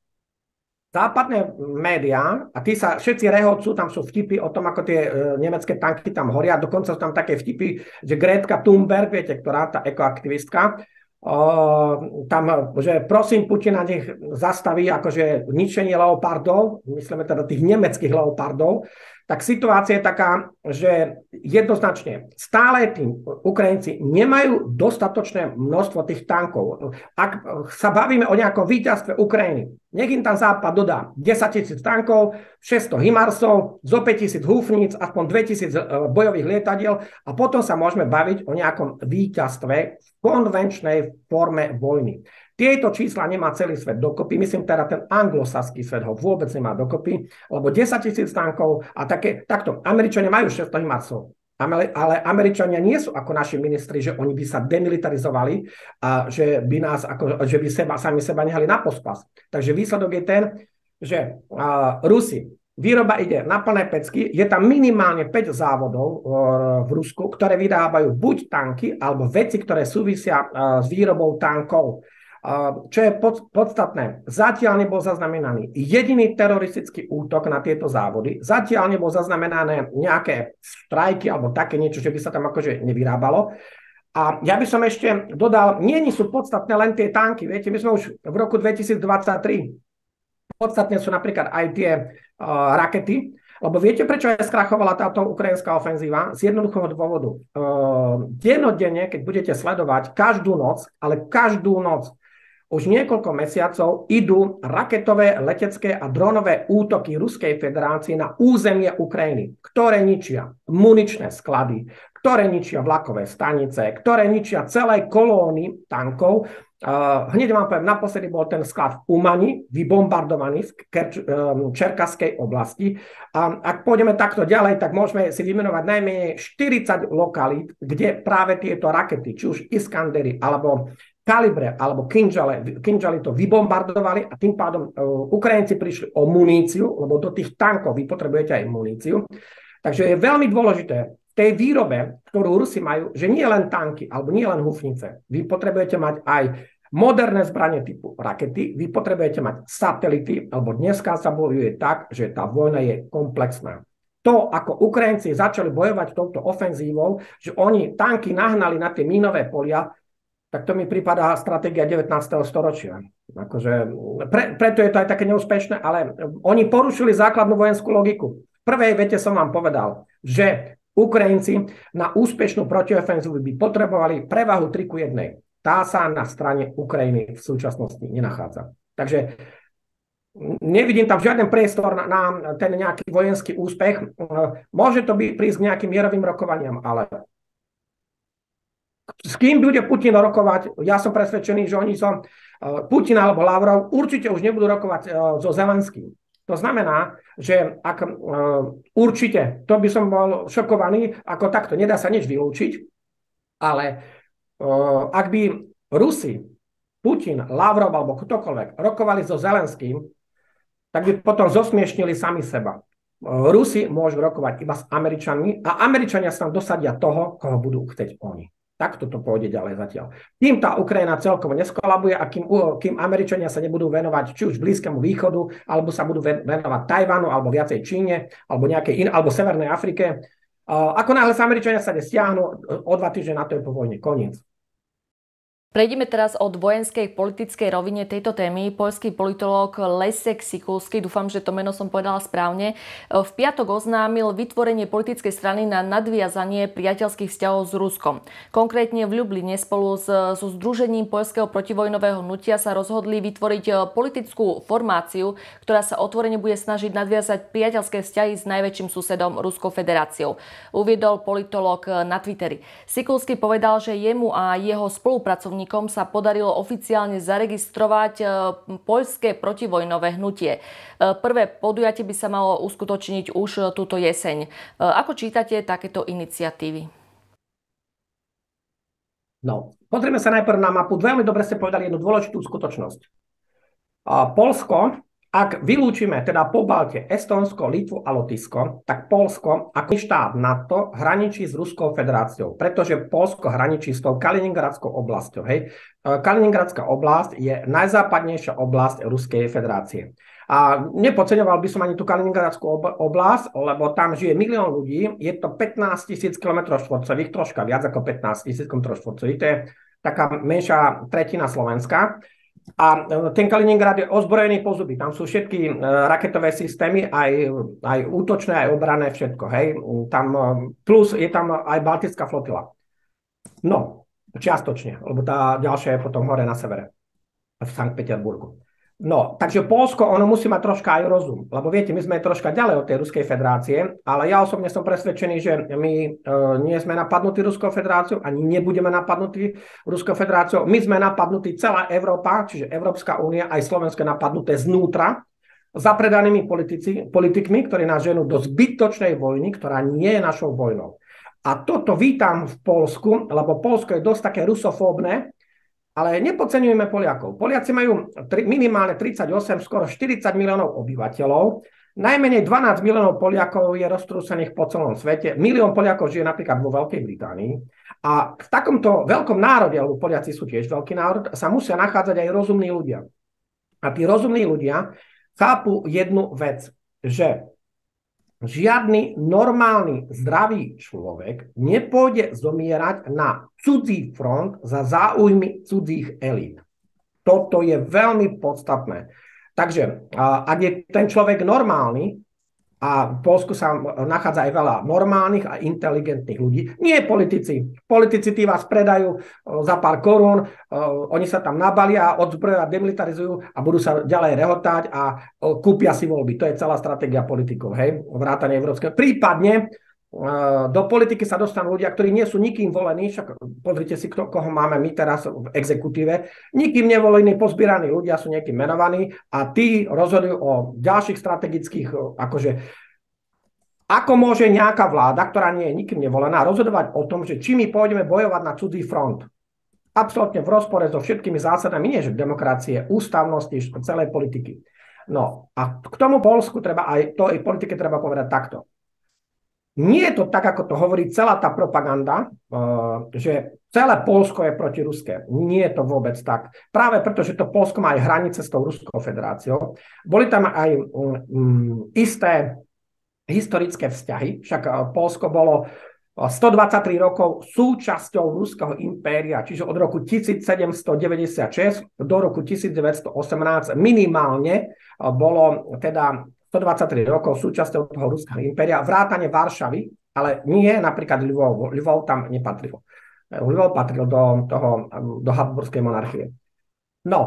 západné médiá, a tí sa všetci rehocú, tam sú vtipy o tom, ako tie nemecké tanky tam horia, dokonca sú tam také vtipy, že Greta Thunberg, viete, ktorá tá ekoaktivistka, Uh, tam, že prosím Putina, nech zastaví akože ničenie leopardov, myslíme teda tých nemeckých leopardov, tak situácia je taká, že jednoznačne stále tým Ukrajinci nemajú dostatočné množstvo tých tankov. Ak sa bavíme o nejakom víťazstve Ukrajiny, nech im tam Západ dodá desaťtisíc tankov, šesťsto Himarsov, zo päťtisíc húfnic, aspoň dvetisíc bojových lietadiel a potom sa môžeme baviť o nejakom víťazstve v konvenčnej forme vojny. Tieto čísla nemá celý svet dokopy, myslím teda ten anglosaský svet ho vôbec nemá dokopy, lebo desaťtisíc tankov a také, takto, Američania majú šesťsto Himarsov, ale Američania nie sú ako naši ministri, že oni by sa demilitarizovali a že by nás, ako, že by seba, sami seba nehali na pospas. Takže výsledok je ten, že uh, Rusi, výroba ide na plné pecky, je tam minimálne päť závodov uh, v Rusku, ktoré vyrábajú buď tanky, alebo veci, ktoré súvisia uh, s výrobou tankov. Čo je podstatné, zatiaľ nebol zaznamenaný jediný teroristický útok na tieto závody, zatiaľ nebol zaznamenané nejaké štrajky alebo také niečo, že by sa tam akože nevyrábalo. A ja by som ešte dodal, nie sú podstatné len tie tanky, viete, my sme už v roku dvetisícdvadsaťtri, podstatné sú napríklad aj tie uh, rakety, lebo viete, prečo aj skrachovala táto ukrajinská ofenzíva? Z jednoduchého dôvodu. Uh, dennodenne, keď budete sledovať každú noc, ale každú noc, už niekoľko mesiacov idú raketové, letecké a dronové útoky Ruskej federácie na územie Ukrajiny, ktoré ničia muničné sklady, ktoré ničia vlakové stanice, ktoré ničia celé kolóny tankov. Uh, hneď vám poviem, naposledy bol ten sklad v Umani, vybombardovaný v Kerč, um, Čerkasskej oblasti. A ak pôjdeme takto ďalej, tak môžeme si vymenovať najmenej štyridsať lokalít, kde práve tieto rakety, či už Iskandery, alebo Kalibre alebo Kinžale, Kinžali to vybombardovali a tým pádom uh, Ukrajinci prišli o muníciu, lebo do tých tankov vy potrebujete aj muníciu. Takže je veľmi dôležité v tej výrobe, ktorú Rusi majú, že nie len tanky alebo nie len húfnice. Vy potrebujete mať aj moderné zbranie typu rakety, vy potrebujete mať satelity, lebo dneska sa bojuje tak, že tá vojna je komplexná. To, ako Ukrajinci začali bojovať touto ofenzívou, že oni tanky nahnali na tie mínové polia, tak to mi pripadá stratégia devätnásteho storočia. Akože, pre, preto je to aj také neúspešné, ale oni porušili základnú vojenskú logiku. V prvej vete som vám povedal, že Ukrajinci na úspešnú protiofenzívu by potrebovali prevahu tri ku jednej. Tá sa na strane Ukrajiny v súčasnosti nenachádza. Takže nevidím tam žiaden priestor na, na ten nejaký vojenský úspech. Môže to byť prísť k nejakým mierovým rokovaniam, ale s kým bude Putin rokovať? Ja som presvedčený, že oni som Putin alebo Lavrov určite už nebudú rokovať so Zelenským. To znamená, že ak určite, to by som bol šokovaný, ako takto, nedá sa nič vylúčiť, ale ak by Rusi, Putin, Lavrov alebo ktokoľvek rokovali so Zelenským, tak by potom zosmiešnili sami seba. Rusi môžu rokovať iba s Američanmi a Američania sa tam dosadia toho, koho budú chcieť oni. Takto to pôjde ďalej zatiaľ. Kým tá Ukrajina celkovo neskolabuje a kým, kým Američania sa nebudú venovať či už Blízkému východu, alebo sa budú venovať Tajvanu, alebo viacej Číne, alebo nejakej in, alebo Severnej Afrike. Ako náhle sa Američania sa stiahnu, o dva týždne na to je po vojne koniec. Prejdeme teraz od vojenskej politickej rovine tejto témy. Poľský politológ Leszek Sikulský, dúfam, že to meno som povedala správne, v piatok oznámil vytvorenie politickej strany na nadviazanie priateľských vzťahov s Ruskom. Konkrétne v Ľubline spolu so Združením poľského protivojnového hnutia sa rozhodli vytvoriť politickú formáciu, ktorá sa otvorene bude snažiť nadviazať priateľské vzťahy s najväčším susedom Ruskou federáciou. Uviedol politológ na Twitteri. Sikulský povedal, že jemu a jeho spolupracovníkom sa podarilo oficiálne zaregistrovať poľské protivojnové hnutie. Prvé podujatie by sa malo uskutočniť už túto jeseň. Ako čítate takéto iniciatívy? No, pozrieme sa najprv na mapu. Veľmi dobre ste povedali jednu dôležitú skutočnosť. Poľsko, ak vylúčime teda Pobaltie, Estónsko, Litvu a Lotyšsko, tak Poľsko ako štát NATO hraničí s Ruskou federáciou, pretože Poľsko hraničí s tou Kaliningradskou oblasťou. Hej. Kaliningradská oblasť je najzápadnejšia oblasť Ruskej federácie. A nepodceňoval by som ani tú Kaliningradskú oblasť, lebo tam žije milión ľudí, je to pätnásť tisíc kilometrov štvorcových, troška viac ako pätnásť tisíc kilometrov štvorcových, to je taká menšia tretina Slovenska. A ten Kaliningrad je ozbrojený po zuby. Tam sú všetky raketové systémy, aj, aj útočné, aj obranné, všetko. Hej. Tam, plus je tam aj Baltická flotila. No, čiastočne, lebo tá ďalšia je potom hore na severe, v Sankt Peterburgu. No, takže Poľsko, ono musí mať troška aj rozum, lebo viete, my sme troška ďalej od tej Ruskej federácie, ale ja osobne som presvedčený, že my e, nie sme napadnutí Ruskou federáciou, ani nebudeme napadnutí Ruskou federáciou. My sme napadnutí celá Európa, čiže Európska únia, aj Slovensko napadnuté znútra, zapredanými politici, politikmi, ktorí nás ženú do zbytočnej vojny, ktorá nie je našou vojnou. A toto vítam v Poľsku, lebo Poľsko je dosť také rusofóbne. Ale nepodceňujeme Poliakov. Poliaci majú minimálne tridsaťosem, skoro štyridsať miliónov obyvateľov. Najmenej dvanásť miliónov Poliakov je roztrúsených po celom svete. Milión Poliakov žije napríklad vo Veľkej Británii. A v takomto veľkom národe, lebo Poliaci sú tiež veľký národ, sa musia nachádzať aj rozumní ľudia. A tí rozumní ľudia chápu jednu vec, že žiadny normálny, zdravý človek nepôjde zomierať na cudzí front za záujmy cudzích elít. Toto je veľmi podstatné. Takže ak je ten človek normálny, a v Poľsku sa nachádza aj veľa normálnych a inteligentných ľudí. Nie politici. Politici tí vás predajú za pár korún, oni sa tam nabalia, odzbroja, demilitarizujú a budú sa ďalej rehotať a kúpia si voľby. To je celá stratégia politikov, hej, vrátane európskeho. Prípadne do politiky sa dostanú ľudia, ktorí nie sú nikým volení, však pozrite si, kto, koho máme my teraz v exekutíve, nikým nevolení, pozbieraní ľudia sú niekým menovaní a tí rozhodujú o ďalších strategických, akože ako môže nejaká vláda, ktorá nie je nikým nevolená, rozhodovať o tom, že či my pôjdeme bojovať na cudzí front. Absolútne v rozpore so všetkými zásadami, nie že demokracie, ústavnosti, celej politiky. No a k tomu Poľsku treba aj, to aj politike treba povedať takto. Nie je to tak, ako to hovorí celá tá propaganda, že celé Poľsko je protiruské. Nie je to vôbec tak. Práve preto, že to Poľsko má aj hranice s tou Ruskou federáciou. Boli tam aj um, isté historické vzťahy. Však Poľsko bolo stodvadsaťtri rokov súčasťou Ruského impéria, čiže od roku tisícsedemstodeväťdesiatšesť do roku tisícdeväťstoosemnásť minimálne bolo teda stodvadsaťtri rokov súčasťou toho Ruského impéria, vrátane Varšavy, ale nie napríklad Lvov. Lvov tam nepatril. Lvov patril do, toho, do Habsburskej monarchie. No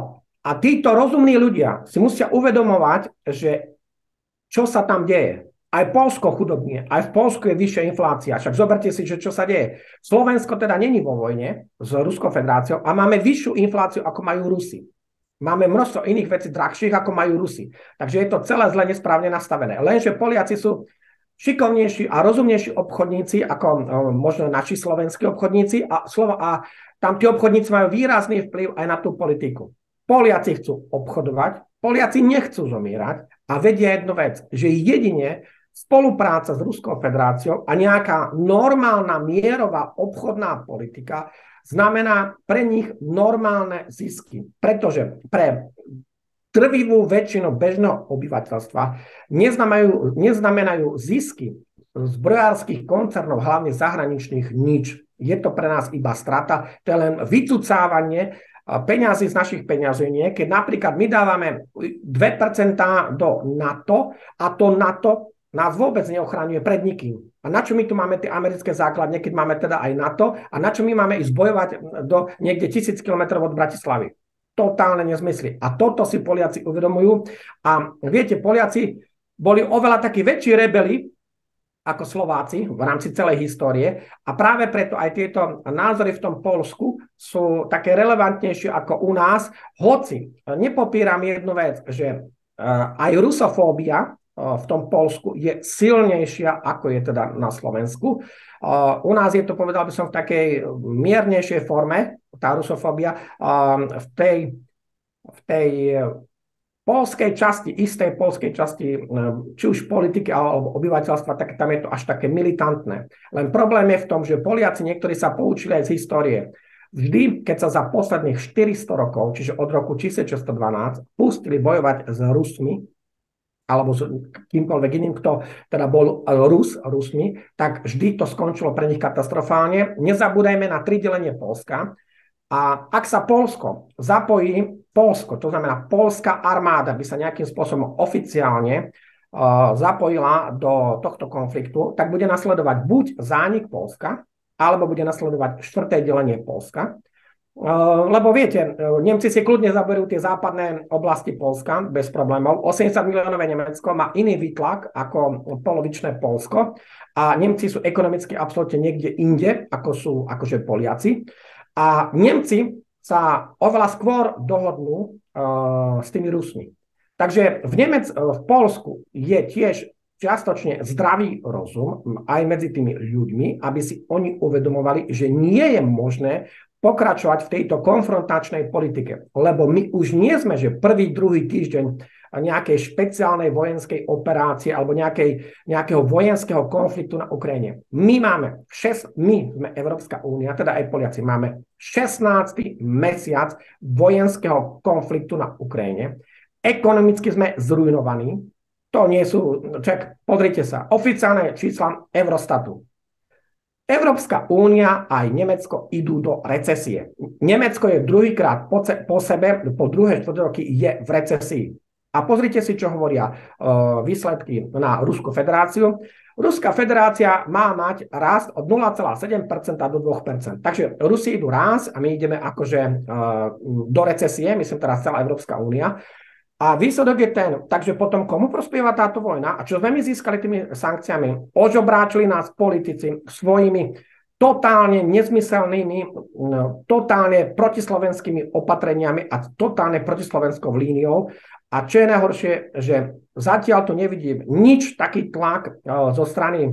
A títo rozumní ľudia si musia uvedomovať, že čo sa tam deje. Aj Poľsko chudobnie, aj v Poľsku je vyššia inflácia. Však zoberte si, že čo sa deje. Slovensko teda není vo vojne s Ruskou federáciou a máme vyššiu infláciu, ako majú Rusi. Máme množstvo iných vecí drahších, ako majú Rusi. Takže je to celé zle nesprávne nastavené. Lenže Poliaci sú šikovnejší a rozumnejší obchodníci, ako možno naši slovenskí obchodníci a, a tam tí obchodníci majú výrazný vplyv aj na tú politiku. Poliaci chcú obchodovať, Poliaci nechcú zomírať a vedia jednu vec, že jedine spolupráca s Ruskou federáciou a nejaká normálna mierová obchodná politika znamená pre nich normálne zisky. Pretože pre trvivú väčšinu bežného obyvateľstva neznamenajú, neznamenajú zisky zbrojárskych koncernov, hlavne zahraničných, nič. Je to pre nás iba strata, to je len vycucávanie peňazí z našich peňazí, keď napríklad my dávame dve percentá do NATO a to NATO nás vôbec neochraňuje pred nikým. A na čo my tu máme tie americké základne, keď máme teda aj NATO a na čo my máme ísť bojovať do niekde tisíc kilometrov od Bratislavy? Totálne nezmysly. A toto si Poliaci uvedomujú. A viete, Poliaci boli oveľa takí väčší rebeli ako Slováci v rámci celej histórie a práve preto aj tieto názory v tom Poľsku sú také relevantnejšie ako u nás, hoci nepopieram jednu vec, že aj rusofóbia v tom Poľsku je silnejšia, ako je teda na Slovensku. U nás je to, povedal by som, v takej miernejšej forme, tá rusofóbia, v tej, v tej poľskej časti, istej poľskej časti, či už politiky alebo obyvateľstva, tak tam je to až také militantné. Len problém je v tom, že Poliaci niektorí sa poučili aj z histórie. Vždy, keď sa za posledných štyristo rokov, čiže od roku tisícšesťsto dvanásť, pustili bojovať s Rusmi, alebo s kýmkoľvek iným, kto teda bol Rus, Rusmi, tak vždy to skončilo pre nich katastrofálne. Nezabúdajme na tridelenie Poľska. A ak sa Poľsko zapojí, Poľsko, to znamená poľská armáda by sa nejakým spôsobom oficiálne uh, zapojila do tohto konfliktu, tak bude nasledovať buď zánik Poľska, alebo bude nasledovať štvrté delenie Poľska. Uh, lebo viete, Nemci si kľudne zaberú tie západné oblasti Poľska bez problémov. osemdesiat miliónové Nemecko má iný výtlak ako polovičné Poľsko a Nemci sú ekonomicky absolútne niekde inde, ako sú akože Poliaci. A Nemci sa oveľa skôr dohodnú uh, s tými Rusmi. Takže v, Nemec- v Poľsku je tiež čiastočne zdravý rozum aj medzi tými ľuďmi, aby si oni uvedomovali, že nie je možné pokračovať v tejto konfrontačnej politike. Lebo my už nie sme, že prvý, druhý týždeň nejakej špeciálnej vojenskej operácie alebo nejakej, nejakého vojenského konfliktu na Ukrajine. My máme, šest, my sme Európska únia, teda aj Poliaci, máme šestnásty mesiac vojenského konfliktu na Ukrajine. Ekonomicky sme zrujnovaní. To nie sú, čak, pozrite sa, oficiálne čísla Eurostatu. Európska únia aj Nemecko idú do recesie. Nemecko je druhýkrát po, po sebe, po druhé štvrťroky je v recesii. A pozrite si, čo hovoria uh, výsledky na Ruskú federáciu. Ruská federácia má mať rast od nula celá sedem percent do dva percent. Takže Rusi idú raz a my ideme akože uh, do recesie, myslím teraz celá Európska únia. A výsledok je ten, takže potom komu prospieva táto vojna? A čo sme my získali tými sankciami? Ožobráčili nás politici svojimi totálne nezmyselnými, totálne protislovenskými opatreniami a totálne protislovenskou líniou. A čo je najhoršie, že zatiaľ tu nevidím nič taký tlak zo strany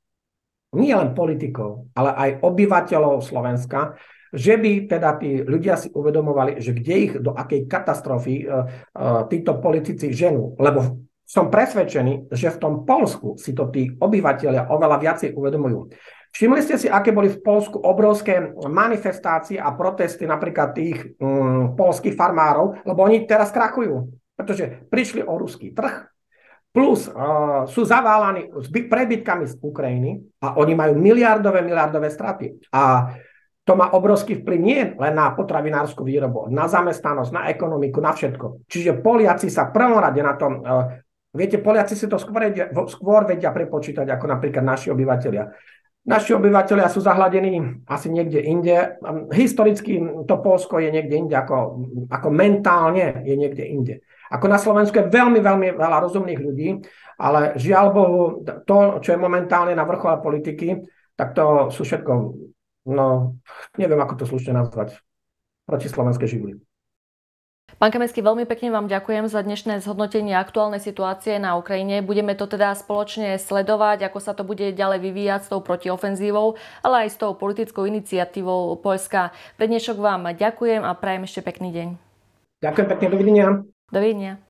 nie len politikov, ale aj obyvateľov Slovenska, že by teda tí ľudia si uvedomovali, že kde ich do akej katastrofy uh, uh, títo politici ženú. Lebo som presvedčený, že v tom Poľsku si to tí obyvateľia oveľa viacej uvedomujú. Všimli ste si, aké boli v Poľsku obrovské manifestácie a protesty napríklad tých um, poľských farmárov, lebo oni teraz krachujú, pretože prišli o ruský trh, plus uh, sú zaválaní s prebytkami z Ukrajiny a oni majú miliardové, miliardové straty. A to má obrovský vplyv nie len na potravinárskú výrobu, na zamestnanosť, na ekonomiku, na všetko. Čiže Poliaci sa prvom rade na tom, uh, viete, Poliaci si to skôr, skôr vedia prepočítať ako napríklad naši obyvateľia. Naši obyvateľia sú zahladení asi niekde inde. Historicky to Poľsko je niekde inde, ako, ako mentálne je niekde inde. Ako na Slovensku je veľmi, veľmi veľa rozumných ľudí, ale žiaľ Bohu, to, čo je momentálne na vrchole politiky, tak to sú všetko, no, neviem, ako to slušne nazvať, protislovenské živly. Pán Kamenský, veľmi pekne vám ďakujem za dnešné zhodnotenie aktuálnej situácie na Ukrajine. Budeme to teda spoločne sledovať, ako sa to bude ďalej vyvíjať s tou protiofenzívou, ale aj s tou politickou iniciatívou Poľska. Pre dnešok vám ďakujem a prajem ešte pekný deň. Ďakujem pekne, dovidenia. Dovidenia.